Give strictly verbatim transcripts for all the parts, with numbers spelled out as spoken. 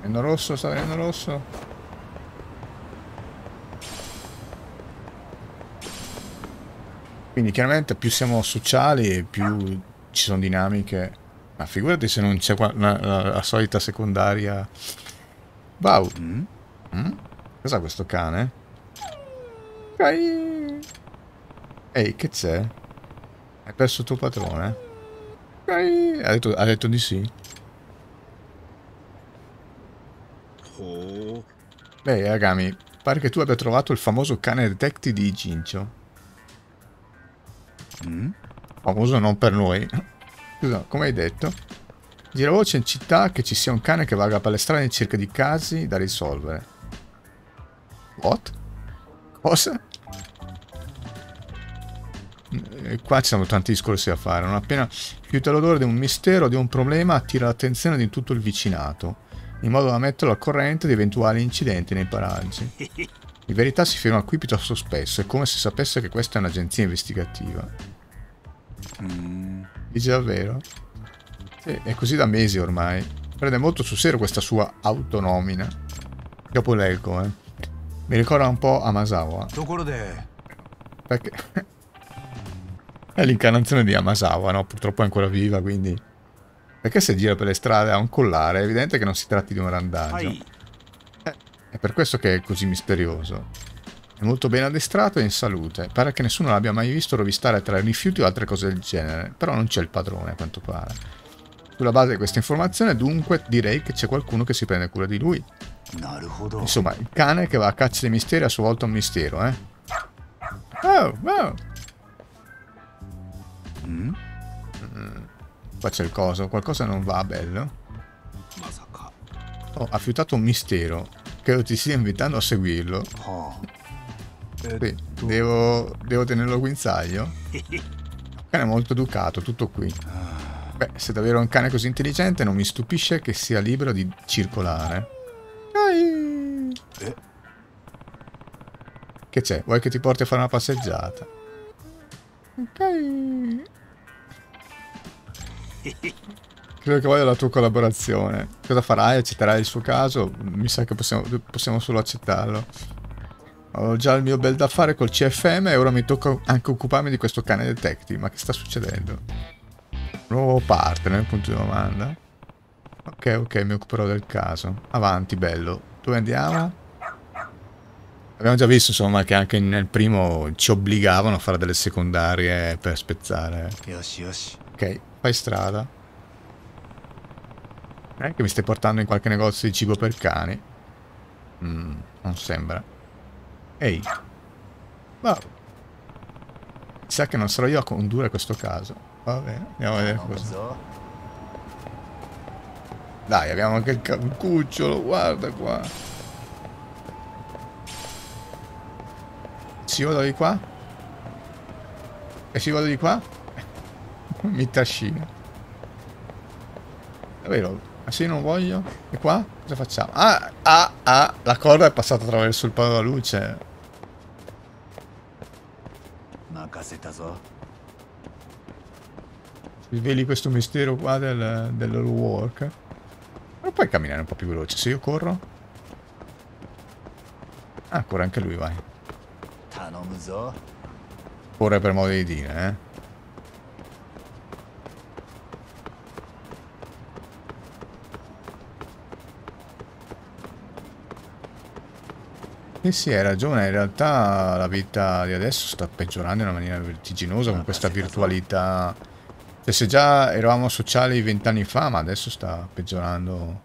Venendo rosso, sta venendo rosso. Quindi chiaramente più siamo sociali, più ci sono dinamiche. Ma figurati se non c'è qua- la, la- la solita secondaria. Wow. Mm? Mm? Cos'ha questo cane? Cai. Ehi, che c'è? Hai perso il tuo padrone? Cai. Ha detto, ha detto di sì. Oh. Beh, Agami, pare che tu abbia trovato il famoso cane detective di Gincho. Mm? Famoso non per noi. Scusa, come hai detto? Gira voce in città che ci sia un cane che vaga per le strade in cerca di casi da risolvere. What? Cosa? E qua ci sono tanti discorsi da fare. Non appena fiuta l'odore di un mistero o di un problema, attira l'attenzione di tutto il vicinato, in modo da metterlo al corrente di eventuali incidenti nei paraggi. In verità si ferma qui piuttosto spesso, è come se sapesse che questa è un'agenzia investigativa. Mm. Dice davvero? Sì, è così da mesi ormai. Prende molto sul serio questa sua autonomina. Dopo leggo, eh. Mi ricorda un po' Amasawa. Perché è l'incarnazione di Amasawa, no? Purtroppo è ancora viva, quindi... Perché se gira per le strade ha un collare, è evidente che non si tratti di un randaggio. Eh, è per questo che è così misterioso. È molto ben addestrato e in salute. Pare che nessuno l'abbia mai visto rovistare tra rifiuti o altre cose del genere. Però non c'è il padrone, a quanto pare. Sulla base di questa informazione, dunque, direi che c'è qualcuno che si prende cura di lui. Insomma, il cane che va a caccia dei misteri è a sua volta un mistero, eh? Oh, wow! Mm? Mm, qua c'è il coso, qualcosa non va, bello. Oh, ha fiutato un mistero. Credo ti stia invitando a seguirlo. Sì, devo, devo tenerlo guinzaglio. Un cane molto educato, tutto qui. Beh, se davvero è un cane così intelligente, non mi stupisce che sia libero di circolare. Ai. Che c'è? Vuoi che ti porti a fare una passeggiata? Ok. Credo che voglia la tua collaborazione. Cosa farai? Accetterai il suo caso? Mi sa che possiamo, possiamo solo accettarlo. Ho già il mio bel da fare col C F M e ora mi tocca anche occuparmi di questo cane detective. Ma che sta succedendo? Nuovo partner, punto di domanda. Ok, ok, mi occuperò del caso. Avanti, bello. Dove andiamo? Abbiamo già visto, insomma, che anche nel primo ci obbligavano a fare delle secondarie per spezzare. Ok, fai strada. Non è che mi stai portando in qualche negozio di cibo per cani? Mm, non sembra. Ehi. Wow. Sa che non sarò io a condurre questo caso. Va bene, andiamo a vedere cosa. Dai, abbiamo anche il, il cucciolo, guarda qua. Ci vado di qua? E ci vado di qua? Mi trascina. Davvero? Ma se io non voglio? E qua? Cosa facciamo? Ah, ah, ah, la corda è passata attraverso il palo della luce. Sveli questo mistero qua del, del loro work. Ma puoi camminare un po' più veloce se io corro? Ah, corre anche lui, vai. Corre per modo di dire, eh. Eh sì, hai ragione, in realtà la vita di adesso sta peggiorando in una maniera vertiginosa con questa virtualità. Cioè, se già eravamo sociali vent'anni fa, ma adesso sta peggiorando.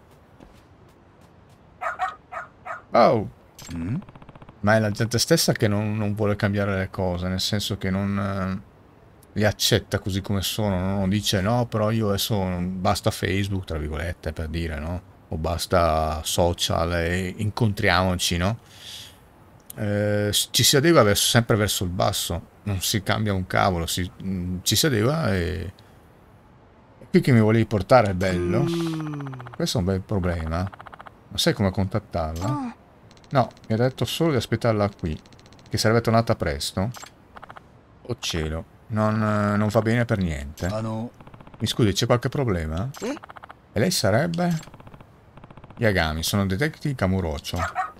Oh! Mm? Ma è la gente stessa che non, non vuole cambiare le cose, nel senso che non eh, le accetta così come sono, no? Non dice no, però io adesso basta Facebook, tra virgolette, per dire, no? O basta social e incontriamoci, no? Eh, ci si adegua verso, sempre verso il basso, non si cambia un cavolo, si, mh, ci si adegua e... e qui che mi volevi portare è bello. Questo è un bel problema. Ma sai come contattarla? No, mi ha detto solo di aspettarla qui, che sarebbe tornata presto. Oh cielo, non, eh, non va bene per niente. Mi scusi, c'è qualche problema? E lei sarebbe? Yagami, sono Detective Kamurocho.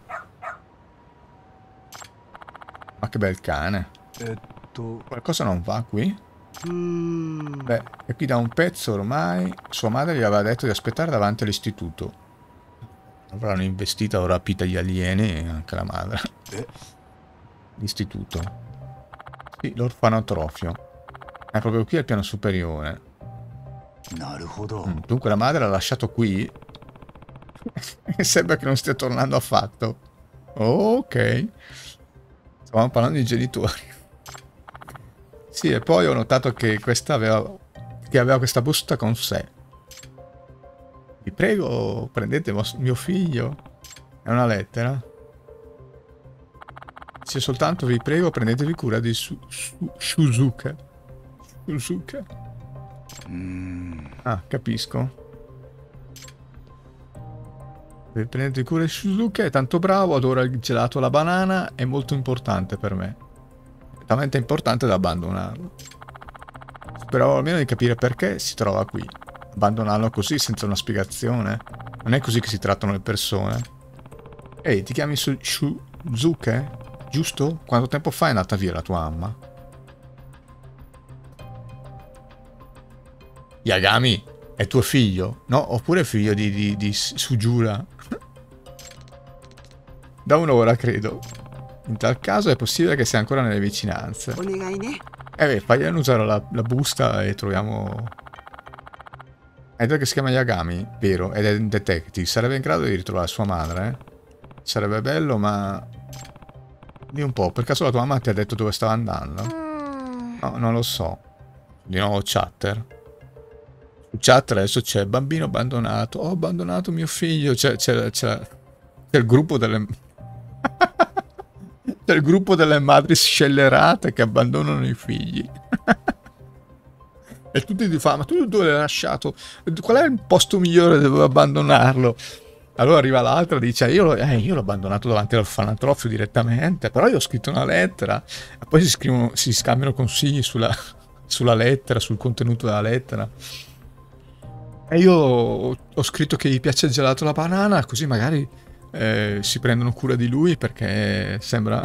Ma che bel cane. Qualcosa non va qui? Beh, è qui da un pezzo ormai. Sua madre gli aveva detto di aspettare davanti all'istituto. Avranno investita o rapita gli alieni e anche la madre. L'istituto. Sì, l'orfanotrofio. È proprio qui al piano superiore. Mm, dunque la madre l'ha lasciato qui? E sembra che non stia tornando affatto. Ok. Stavamo parlando di genitori. Sì, e poi ho notato che questa aveva, che aveva questa busta con sé. Vi prego, prendete mio figlio. È una lettera. Se soltanto vi prego, prendetevi cura di su, su, Shuzuka. Shuzuka. Mm. Ah, capisco. Prendete cura di Shuzuka, è tanto bravo, adora il gelato alla banana, è molto importante per me. È talmente importante da abbandonarlo. Speravo almeno di capire perché si trova qui. Abbandonarlo così senza una spiegazione. Non è così che si trattano le persone. Ehi, ti chiami Shuzuka? Giusto? Quanto tempo fa è andata via la tua mamma? Yagami, è tuo figlio? No? Oppure figlio di, di, di Sujura? Da un'ora, credo. In tal caso è possibile che sia ancora nelle vicinanze. Eh beh, fagli usare la, la busta e troviamo... È detto che si chiama Yagami, vero? Ed è un detective. Sarebbe in grado di ritrovare sua madre, eh? Sarebbe bello, ma... Di un po', per caso la tua mamma ti ha detto dove stava andando? No, non lo so. Di nuovo Chatter. Su Chatter adesso c'è bambino abbandonato. Ho abbandonato mio figlio. C'è il gruppo delle... c'è il gruppo delle madri scellerate che abbandonano i figli. E tutti ti fanno, ma tu dove l'hai lasciato? Qual è il posto migliore dove abbandonarlo? Allora arriva l'altra e dice, io, eh, io l'ho abbandonato davanti all'orfanotrofio direttamente, però io ho scritto una lettera. E poi si, scrivono, si scambiano consigli sulla, sulla lettera, sul contenuto della lettera. E io ho, ho scritto che gli piace il gelato alla banana, così magari eh, si prendono cura di lui, perché sembra...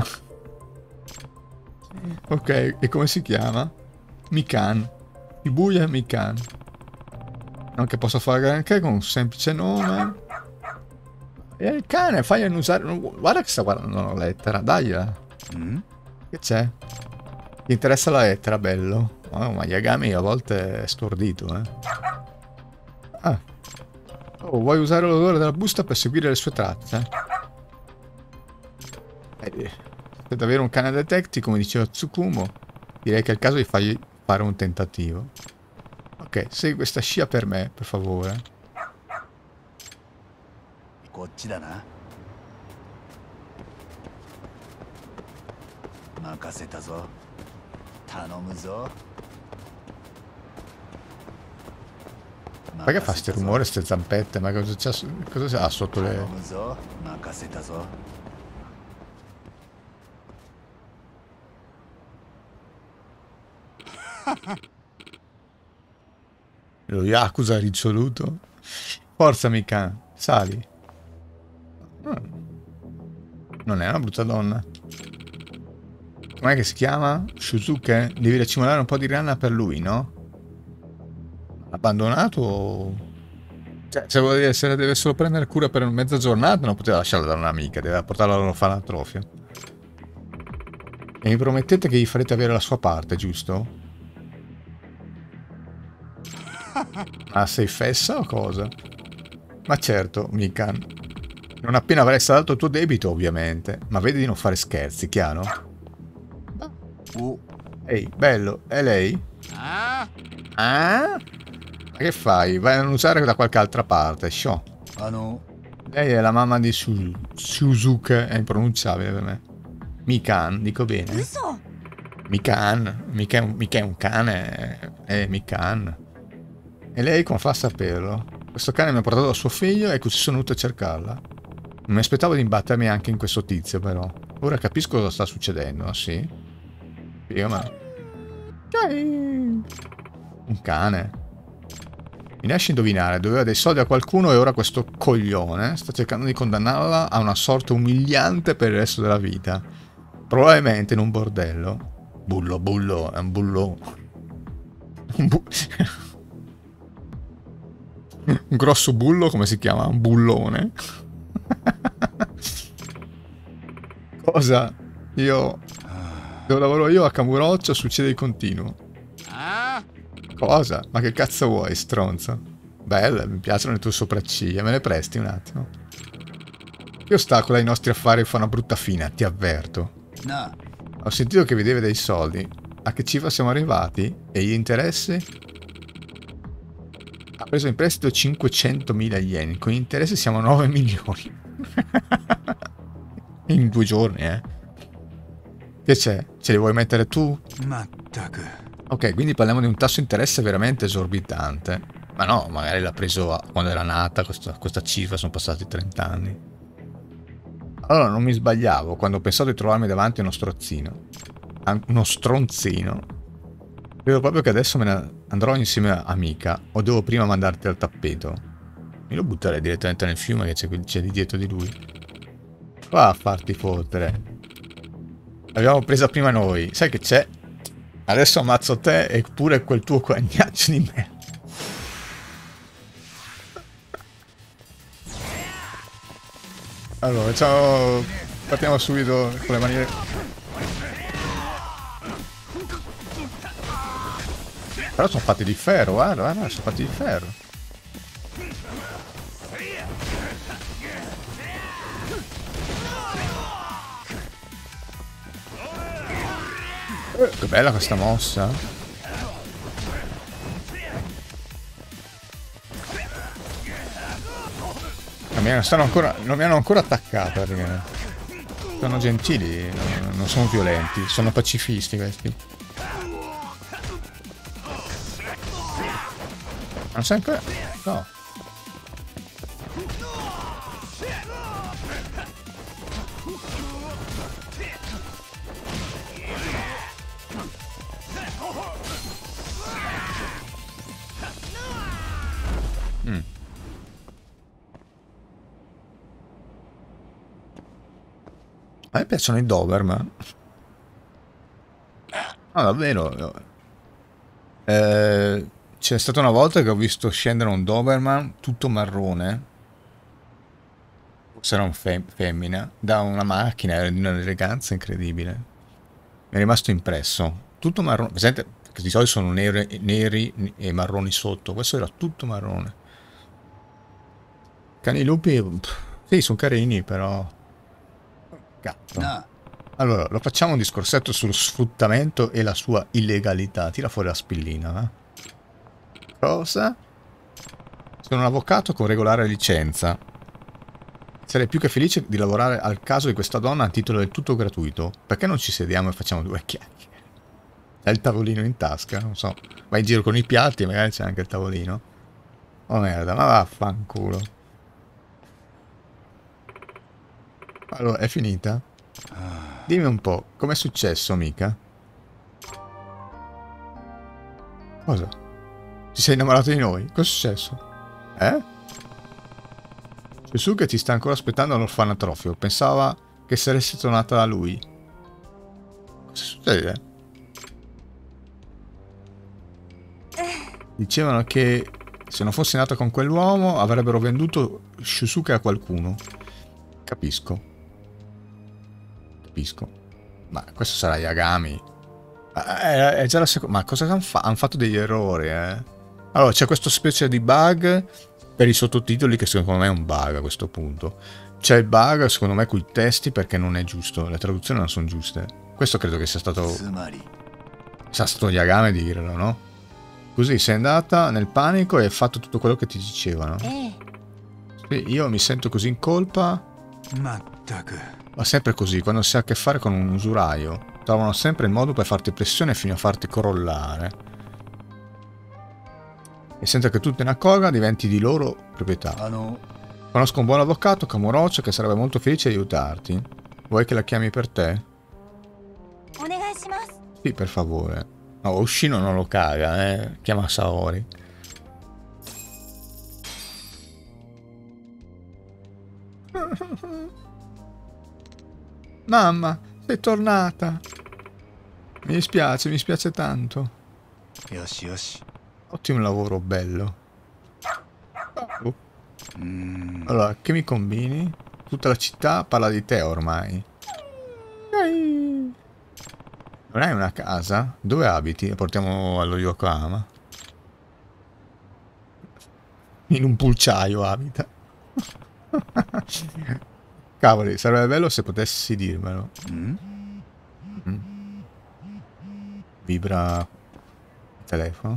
Ok, e come si chiama? Mikan. Shibuya Mikan. Non che posso fare granché con un semplice nome. E il cane, fai annusare. Guarda che sta guardando la lettera, dai. Mm? Che c'è? Ti interessa la lettera, bello? Oh, ma Yagami a volte è stordito, eh. Ah. Oh, vuoi usare l'odore della busta per seguire le sue tracce? Eh, per avere un cane detective, come diceva Tsukumo, direi che è il caso di fargli fare un tentativo. Ok, segui questa scia per me, per favore. Perché fa sti rumore, ste zampette? Ma cosa c'ha cosa c'ha sotto le... Lo Yakuza risoluto. Forza Mikan, sali. Non è una brutta donna. Com'è che si chiama? Shuzuke? Devi racimolare un po' di rana per lui, no? Abbandonato? Cioè, se vuol dire, se ne deve solo prendere cura per mezza giornata, non poteva lasciarla da un'amica, deve portarla all'orfanotrofio. E mi promettete che gli farete avere la sua parte, giusto? Ah, sei fessa o cosa? Ma certo, Mikan. Non appena avrai saldato il tuo debito, ovviamente. Ma vedi di non fare scherzi, chiaro? Uh. Ehi, bello, è lei? Ah? Ah? Ma che fai? Vai a usare da qualche altra parte, show. Ah no. Lei è la mamma di Su Suzuka, è impronunciabile per me. Mikan, dico bene. Mikan, mica è un, mica è un cane, è Mikan. E lei come fa a saperlo? Questo cane mi ha portato da suo figlio e così sono venuto a cercarla. Non mi aspettavo di imbattermi anche in questo tizio, però. Ora capisco cosa sta succedendo, sì? Io, ma... Un cane. Mi lasci indovinare, doveva dei soldi a qualcuno e ora questo coglione sta cercando di condannarla a una sorte umiliante per il resto della vita. Probabilmente in un bordello. Bullo, bullo, è un bullo. Un, bu un grosso bullo, come si chiama? Un bullone. Cosa? Io... Dove lavoro io a Kamurocho succede di continuo. Cosa? Ma che cazzo vuoi, stronzo? Belle, mi piacciono le tue sopracciglia, me le presti un attimo? Che ostacola ai nostri affari fa una brutta fine, ti avverto. No. Ho sentito che vi deve dei soldi. A che cifra siamo arrivati? E gli interessi? Ha preso in prestito cinquecentomila yen, con gli interessi siamo a nove milioni. In due giorni, eh. Che c'è? Ce li vuoi mettere tu? Ok, quindi parliamo di un tasso di interesse veramente esorbitante. Ma no, magari l'ha preso quando era nata questa, questa cifra, sono passati trenta anni. Allora non mi sbagliavo quando ho pensato di trovarmi davanti uno strozzino. Uno stronzino. Credo proprio che adesso me ne andrò insieme a amica, o devo prima mandarti al tappeto. Mi lo butterei direttamente nel fiume che c'è lì dietro di lui. Va a farti fottere. L'abbiamo presa prima noi. Sai che c'è? Adesso ammazzo te e pure quel tuo cognaccio di me. Allora, ciao. Partiamo subito con le maniere. Però sono fatti di ferro, guarda, guarda, sono fatti di ferro. Eh, che bella questa mossa. Non mi hanno, stanno ancora, non mi hanno ancora attaccato, perché sono gentili, non sono violenti, sono pacifisti questi. Non sempre... no. Mm. A me piacciono i Doberman. Ah, davvero? Eh, c'è stata una volta che ho visto scendere un Doberman tutto marrone. Forse era un fem femmina. Da una macchina, era di un'eleganza incredibile. Mi è rimasto impresso. Tutto marrone. Presente che di solito sono neri, neri e marroni sotto. Questo era tutto marrone. Cani lupi, pff, sì, sono carini, però... Gatto. No. Allora, lo facciamo un discorsetto sullo sfruttamento e la sua illegalità. Tira fuori la spillina, eh? Cosa? Sono un avvocato con regolare licenza. Sarei più che felice di lavorare al caso di questa donna a titolo del tutto gratuito. Perché non ci sediamo e facciamo due chiacchiere? C'è il tavolino in tasca, non so. Vai in giro con i piatti e magari c'è anche il tavolino. Oh merda, ma vaffanculo. Allora, è finita? Dimmi un po', com'è successo, mica? Cosa? Ti sei innamorato di noi? Cos'è successo? Eh? Shusuke ti sta ancora aspettando all'orfanatrofio. Pensava che saresti tornata da lui. Cosa succede? Dicevano che se non fossi nata con quell'uomo avrebbero venduto Shusuke a qualcuno. Capisco. Capisco. Ma questo sarà Yagami. È, è già la seconda. Ma cosa hanno fatto? Hanno fatto degli errori, eh. Allora, c'è questo specie di bug per i sottotitoli che secondo me è un bug a questo punto. C'è il bug, secondo me, con i testi perché non è giusto. Le traduzioni non sono giuste. Questo credo che sia stato... sia stato Yagami di dirlo, no? Così sei andata nel panico e hai fatto tutto quello che ti dicevano. Sì, io mi sento così in colpa. Ma sempre così, quando si ha a che fare con un usuraio, trovano sempre il modo per farti pressione fino a farti crollare. E senza che tu te ne accorga, diventi di loro proprietà. Ah, no. Conosco un buon avvocato, Kamurocho, che sarebbe molto felice di aiutarti. Vuoi che la chiami per te? Sì, per favore. No, Ushino non lo caga, eh. Chiama Saori. Mamma, sei tornata. Mi dispiace, mi spiace tanto. Yoshi, yoshi. Ottimo lavoro, bello. Oh. Mm. Allora, che mi combini? Tutta la città parla di te ormai. Ehi. Non hai una casa? Dove abiti? La portiamo allo Yokohama. In un pulciaio abita. Cavoli, sarebbe bello se potessi dirmelo. Mm? Mm. Vibra il telefono.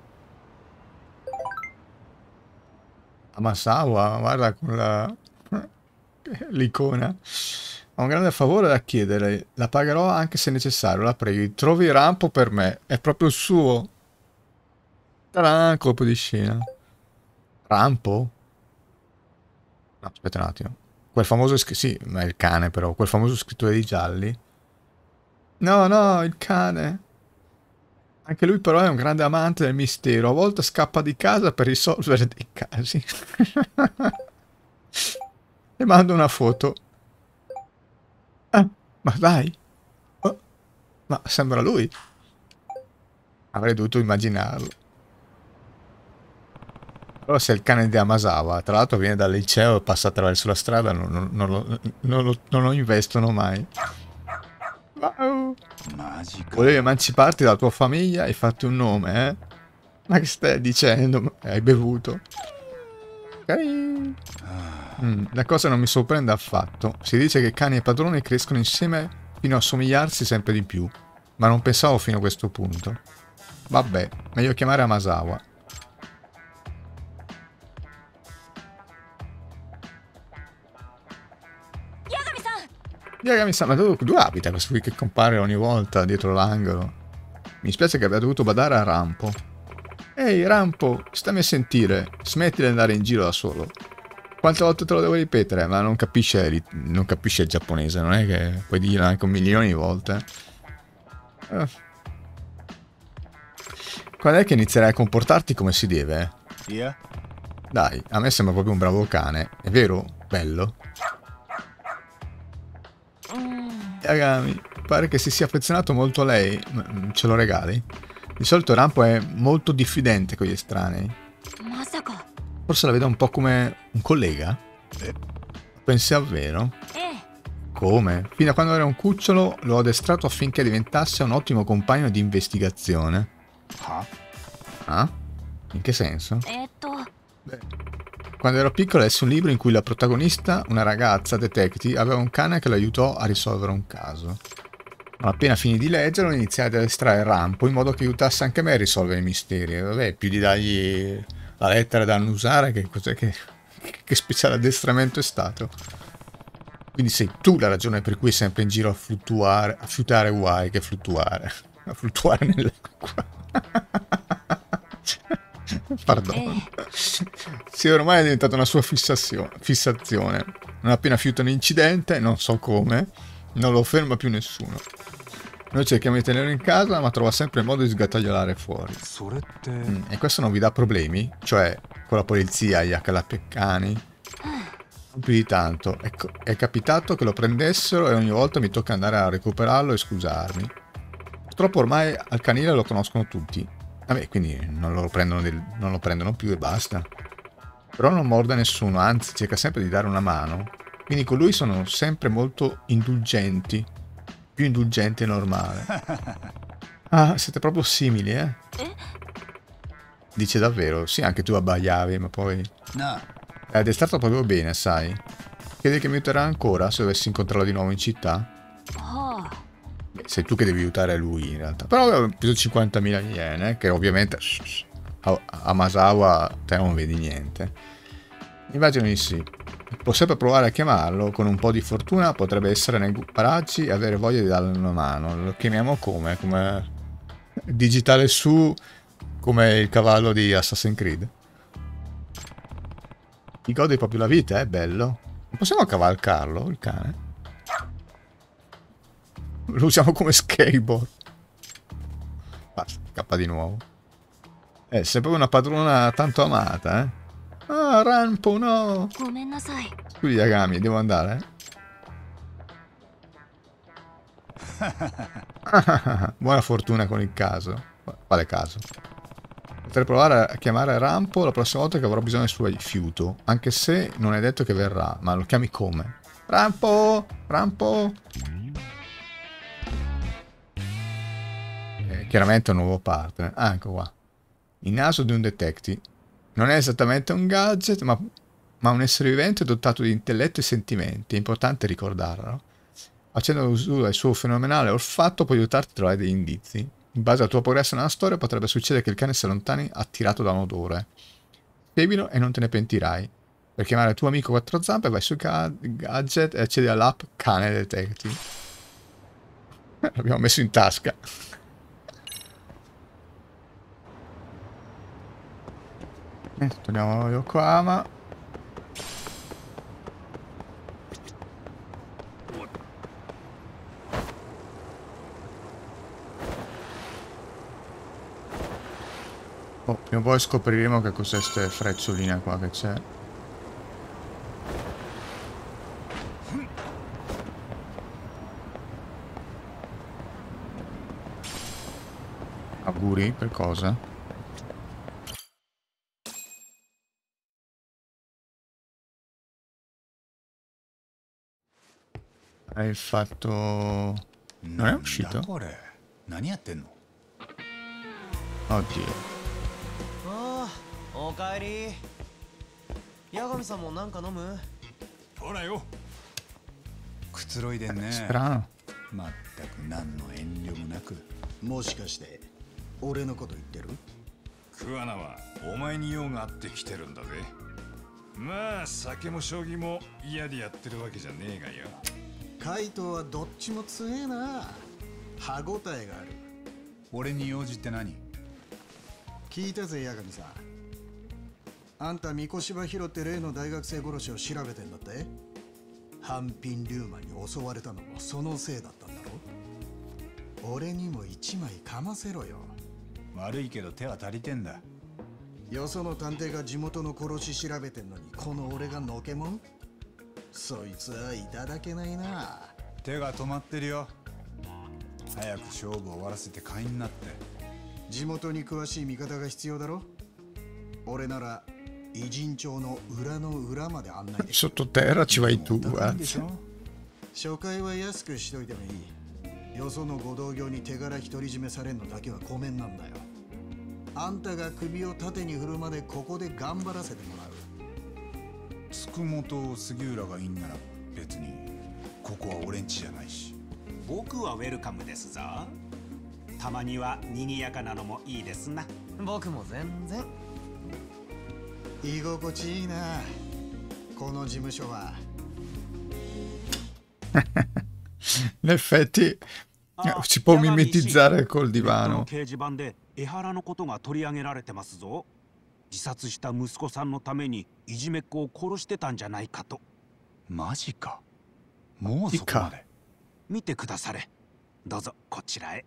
Amasawa, guarda con la... l'icona. Ho un grande favore da chiedere. La pagherò anche se necessario, la prego. Trovi il rampo per me. È proprio il suo. Taran, colpo di scena. Rampo? No, aspetta un attimo. Quel famoso... Sì, ma è il cane però. Quel famoso scrittore di gialli. No, no, il cane. Anche lui però è un grande amante del mistero. A volte scappa di casa per risolvere dei casi. Le mando una foto. Ah, ma dai. Oh, ma sembra lui. Avrei dovuto immaginarlo. Però se è il cane di Amasawa, tra l'altro viene dal liceo e passa attraverso la strada, non, non, non, lo, non, lo, non lo investono mai. Wow. Volevi emanciparti dalla tua famiglia e farti un nome, eh? Ma che stai dicendo? Hai bevuto. Ok. Mm, la cosa non mi sorprende affatto. Si dice che cani e padroni crescono insieme fino a somigliarsi sempre di più. Ma non pensavo fino a questo punto. Vabbè, meglio chiamare Amasawa. Yagami-san, ma dove, dove abita questo qui che compare ogni volta dietro l'angolo? Mi spiace che abbia dovuto badare a Rampo. Ehi, Rampo, stammi a sentire. Smetti di andare in giro da solo. Quante volte te lo devo ripetere? Ma non capisce, non capisce il giapponese, non è che puoi dirlo anche un milione di volte. Eh. Quando è che inizierai a comportarti come si deve? Yeah. Dai, a me sembra proprio un bravo cane. È vero? Bello. Yagami, pare che si sia affezionato molto a lei. Ce lo regali? Di solito Rampo è molto diffidente con gli estranei. Forse la vedo un po' come un collega? Eh. Pensi davvero? Come? Fino a quando era un cucciolo l'ho addestrato affinché diventasse un ottimo compagno di investigazione. Ah? Ah? In che senso? Beh, quando ero piccolo lessi un libro in cui la protagonista, una ragazza detective, aveva un cane che l'aiutò a risolvere un caso. Ma appena finì di leggerlo iniziai ad addestrare Rampo in modo che aiutasse anche me a risolvere i misteri. Vabbè, più di dargli la lettera da annusare, che cos'è che, che speciale addestramento è stato? Quindi sei tu la ragione per cui è sempre in giro a fluttuare, a fiutare guai che fluttuare, a fluttuare nell'acqua. Pardon. Sì, ormai è diventata una sua fissazione. Non appena fiuta un incidente, non so come, non lo ferma più nessuno. Noi cerchiamo di tenerlo in casa, ma trova sempre il modo di sgattaiolare fuori. Mm, e questo non vi dà problemi? Cioè, con la polizia, gli accalapiccani? Non più di tanto. Ecco, è capitato che lo prendessero e ogni volta mi tocca andare a recuperarlo e scusarmi. Purtroppo ormai al canile lo conoscono tutti. Vabbè, quindi non lo prendono, del, non lo prendono più e basta. Però non morde nessuno, anzi cerca sempre di dare una mano. Quindi con lui sono sempre molto indulgenti. Più indulgenti è normale. Ah, siete proprio simili, eh? Dice davvero? Sì, anche tu abbaiavi, ma poi... No. È addestrato proprio bene, sai? Credi che mi aiuterà ancora se dovessi incontrarlo di nuovo in città? Oh. Beh, sei tu che devi aiutare lui in realtà. Però avevo preso cinquantamila yen, eh, che ovviamente a, a Masawa te non vedi niente. Immagino di sì. Può sempre provare a chiamarlo, con un po' di fortuna potrebbe essere nei paraggi e avere voglia di dargli una mano. Lo chiamiamo come? Come digitale su, come il cavallo di Assassin's Creed. Ti godi proprio la vita, è bello. Non possiamo cavalcarlo, il cane? Lo usiamo come skateboard. Basta, scappa di nuovo. Eh, sei proprio una padrona tanto amata, eh? Ah, Ah, Rampo, no! Scusi, Yagami, devo andare? Buona fortuna con il caso. Quale caso? Potrei provare a chiamare Rampo la prossima volta che avrò bisogno del suo aiuto. Anche se non è detto che verrà. Ma lo chiami come? Rampo! Rampo! Eh, chiaramente è un nuovo partner. Ah, ecco qua. Il naso di un detective. Non è esattamente un gadget, ma, ma un essere vivente dotato di intelletto e sentimenti. È importante ricordarlo. Facendo uso del suo fenomenale olfatto può aiutarti a trovare degli indizi. In base al tuo progresso nella storia potrebbe succedere che il cane si allontani attirato da un odore. Seguilo e non te ne pentirai. Per chiamare il tuo amico quattro zampe vai su Gadget e accedi all'app Cane Detective. L'abbiamo messo in tasca. Eh, torniamo a Yokohama. Oh, prima o poi scopriremo che cos'è ste freccioline qua che c'è. Auguri, per cosa? Hai fatto... non è uscito? Oddio. おかえり。八神さんもなんか飲む？ほらよ。 くつろいでんね。 Strano. まったく何の遠慮もなく。 もしかして俺のこと言ってる？ 桑名はお前に用があって来てるんだぜ。まあ酒も将棋も嫌でやってるわけじゃねえがよ。 カイトはどっちも強えな。歯ごたえがある。 俺に用事って何？ 聞いたぜ八神さん。あんた三越柴弘って例の大学生殺しを調べてんだって？半品リューマンに襲われたのもそのせいだったんだろ？俺にも一枚かませろよ。 悪いけど手は足りてんだ。 よその探偵が地元の殺し調べてんのにこの俺がのけもん？そいつはいただけないな。 手が止まってるよ。早く勝負を終わらせて会員になって。 地元に詳しい味方が必要だろ？俺なら偉人町の裏の裏まで案内できる。 Sottoterra ci vai tu, eh. 初回は安くしといてもいい。よそのご同業に手柄独り占めされんのだけはごめんなんだよ。あんたが首を縦に振るまでここで頑張らせてもらう。 つくもと杉浦がいいんなら別にここは俺んちじゃないし。 僕はウェルカムですぞ。たまには賑やかなのもいいですな。 僕も全然。 居心地いいなこの事務所は。 In effetti si può mimetizzare col divano. 掲示板で江原のことが取り上げられてますぞ。自殺した息子さんのためにいじめっ子を殺してたんじゃないかと。 マジか。もうそこまで。 見てくだされ。どうぞこちらへ。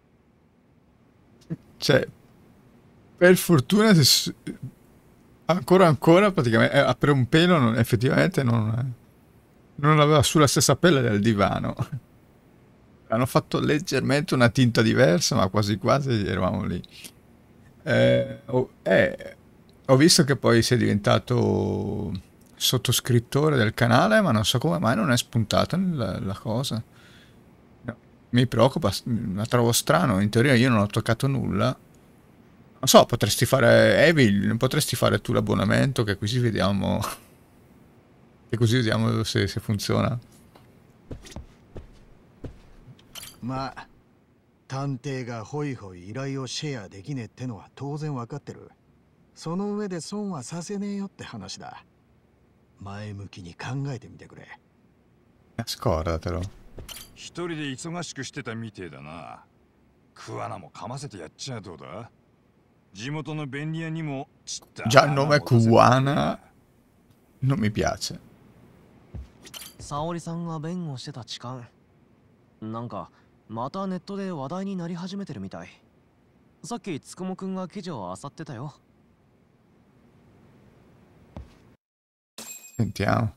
Cioè, per fortuna ancora ancora praticamente eh, per un pelo non, effettivamente non, non aveva sulla stessa pelle del divano. Hanno fatto leggermente una tinta diversa, ma quasi quasi eravamo lì. Eh, ho, eh, ho visto che poi sei diventato sottoscrittore del canale, ma non so come mai non è spuntata la, la cosa. No, mi preoccupa, la trovo strano. In teoria io non ho toccato nulla. Non so, potresti fare Evil, potresti fare tu l'abbonamento, che così vediamo. Che così vediamo se, se funziona. まあ探偵がホイホイ依頼をシェアできねえってのは当然わかってる。その上で損はさせねえよって話だ。前向きに考えてみてくれ。 Scordatelo。 一人で忙しくしてたみてえだな。桑名もかませてやっちゃうどうだ。地元の便利屋にもちった。 Già il nome Kuwana non mi piace。 沙織さんが弁護してた痴漢。なんかまたネットで話題になり始めてるみたい。さっきつくもくんが記事を漁ってたよ。 Sentiamo.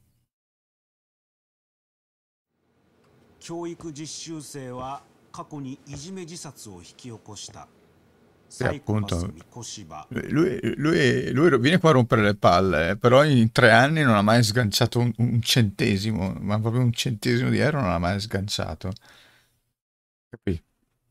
教育実習生は過去にいじめ自殺を引き起こした Sì, appunto. Lui, lui, lui viene qua a rompere le palle, però in tre anni non ha mai sganciato un, un centesimo, ma proprio un centesimo di euro non ha mai sganciato. Capì?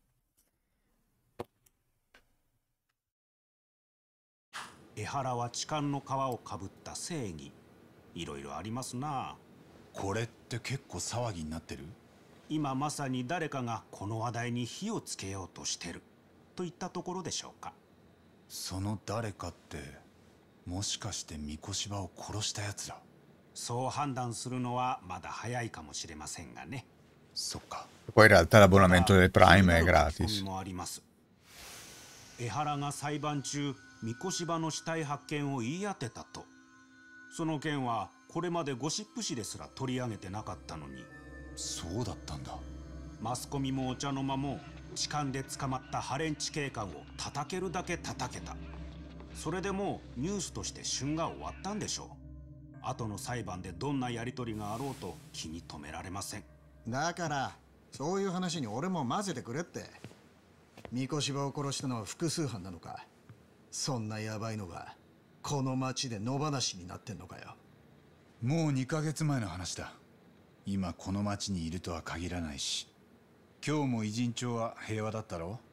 江原は痴漢の皮をかぶった正義。いろいろありますな。 これって結構騒ぎになってる？ 今まさに誰かがこの話題に火をつけようとしてるといったところでしょうか。 その誰かってもしかして三越場を殺したやつだ。 そう判断するのはまだ早いかもしれませんがね。 そっか。 Poi in realtà l'abbonamento del Prime è gratis. 江原が裁判中三越場の死体発見を言い当てたと。その件はこれまでゴシップ誌ですら取り上げてなかったのに。 そうだったんだ。 マスコミもお茶の間も痴漢で捕まったハレンチ警官を叩けるだけ叩けた。それでもうニュースとして旬が終わったんでしょう。後の裁判でどんなやり取りがあろうと気に留められません。 だからそういう話に俺も混ぜてくれって。三越場を殺したのは複数犯なのか。そんなヤバいのがこの町で野放しになってんのかよ。 もうにかげつまえの話だ。今この町にいるとは限らないし。今日も偉人町は平和だったろ。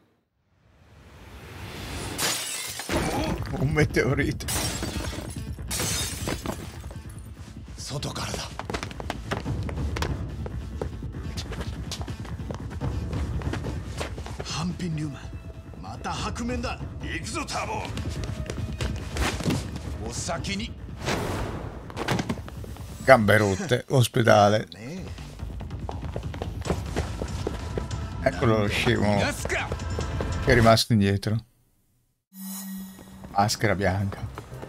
Un meteorite. 外からだ。 ハンピンリューマン、また白面だ。 行くぞターボ。 お先に。 Gambe rotte, ospedale. Eccolo lo scemo che è rimasto indietro. Maschera bianca.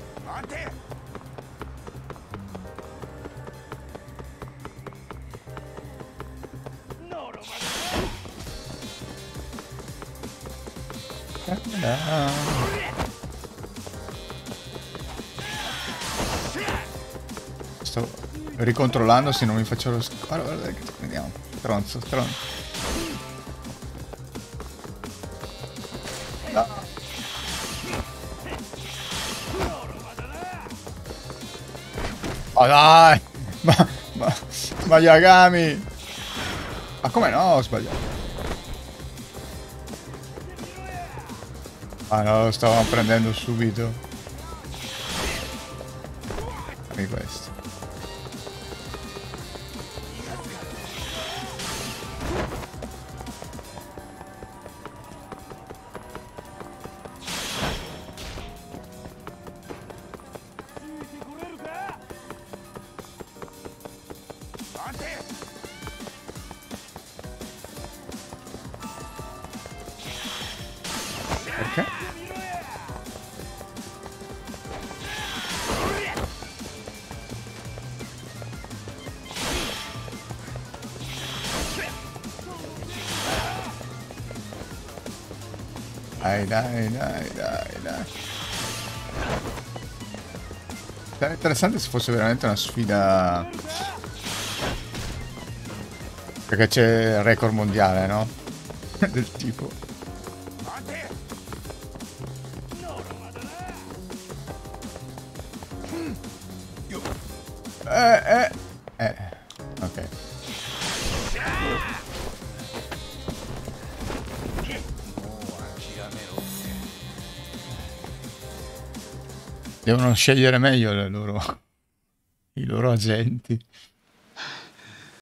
Sto ricontrollando se non mi faccio lo sc... Guarda, guarda, vediamo. Stronzo, stronzo. No. Oh dai! Ma... Ma... Ma Yagami! Ma come no? Ho sbagliato. Ah no, lo stavamo prendendo subito. Dammi questo. Perché? Dai, dai, dai, dai, dai. Sarebbe interessante se fosse veramente una sfida. Perché c'è il record mondiale, no? Del tipo. Eh, eh, eh, ok. Devono scegliere meglio le loro, i loro agenti.